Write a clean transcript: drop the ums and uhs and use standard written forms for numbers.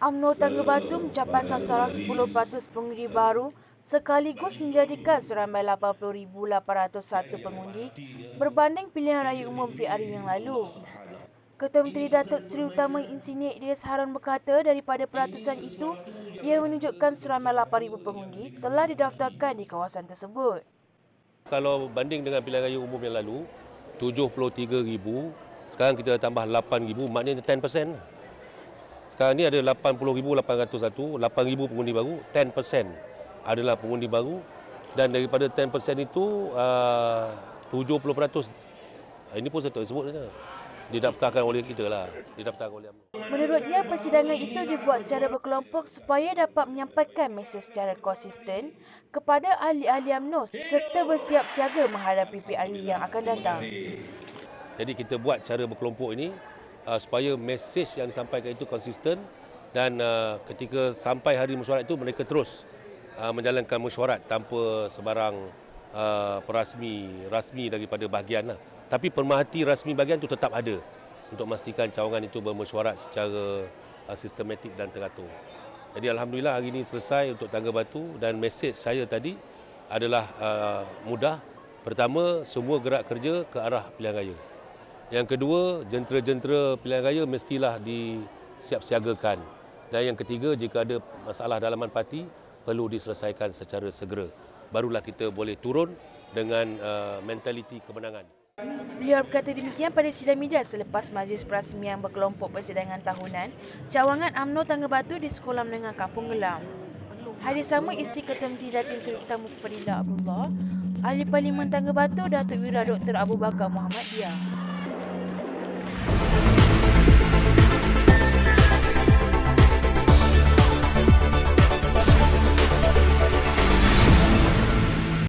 UMNO Tangga Batu mencapai sasaran 10% pengundi baru sekaligus menjadikan seramai 80,801 pengundi berbanding pilihan raya umum PRU yang lalu. Ketua Menteri Datuk Seri Utama Insinyur Idris Harun berkata daripada peratusan itu, ia menunjukkan seramai 8,000 pengundi telah didaftarkan di kawasan tersebut. Kalau banding dengan pilihan raya umum yang lalu, 73,000, sekarang kita dah tambah 8,000, maknanya 10%. Sekarang ni ada 80,801, 8,000 pengundi baru, 10% adalah pengundi baru, dan daripada 10% itu 70%, ini pun saya tak sebut saja, didaftarkan oleh kita lah, didaftarkan oleh UMNO. Menurutnya, persidangan itu dibuat secara berkelompok supaya dapat menyampaikan mesej secara konsisten kepada ahli-ahli UMNO serta bersiap siaga menghadapi PRU yang akan datang. Jadi kita buat cara berkelompok ini supaya mesej yang disampaikan itu konsisten, dan ketika sampai hari mesyuarat itu mereka terus menjalankan mesyuarat tanpa sebarang rasmi daripada bahagian lah. Tapi pemerhati rasmi bahagian itu tetap ada untuk memastikan cawangan itu bermesyuarat secara sistematik dan teratur. Jadi alhamdulillah hari ini selesai untuk Tangga Batu, dan mesej saya tadi adalah mudah. Pertama, semua gerak kerja ke arah pilihan raya. Yang kedua, jentera-jentera pilihan raya mestilah disiapsiagakan. Dan yang ketiga, jika ada masalah dalaman parti, perlu diselesaikan secara segera. Barulah kita boleh turun dengan mentaliti kemenangan. Beliau berkata demikian pada sidang media selepas majlis perasmian berkelompok persidangan tahunan cawangan UMNO Tangga Batu di Sekolah Menengah Kampung Gelam. Hari sama isteri Ketua Menteri Datin Seri Utama Fadilah Abdullah, Ahli Parlimen Tangga Batu Datuk Wira Dr. Abu Bakar Muhammad Dia.